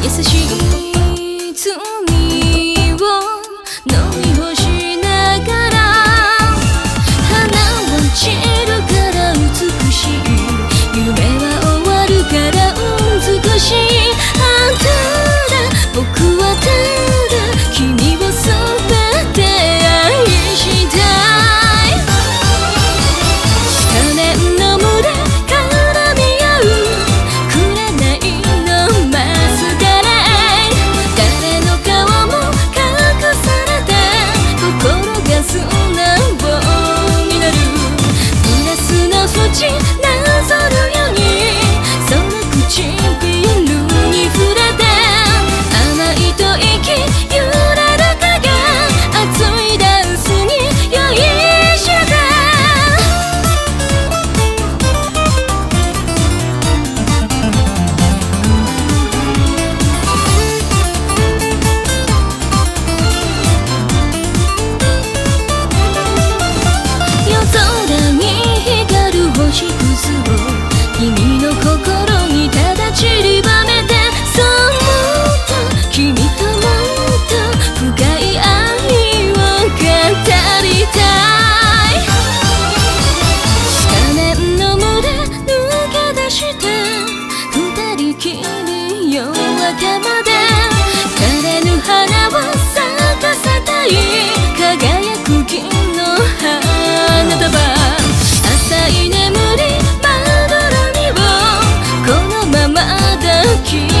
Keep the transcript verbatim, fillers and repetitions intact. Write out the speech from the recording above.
優しい罪を飲み干しながら花は散るから美しい夢は終わるから美しいあんただ僕はただ君をそばで愛したい少年の群れ絡み合う紅のマスカライ誰の顔も隠されて心が素直になるグラスの縁なぞるようにその唇に触れて甘いと息揺れる影熱いダンスに酔いしれて夜空に光る星屑を君の心にただ散りばめてそっと君ともっと深い愛を語りたい少年の群れ抜け出して二人きり夜明けまで枯れぬ花を咲かせたい輝く銀の花束浅い眠りまどろみをこのまま抱き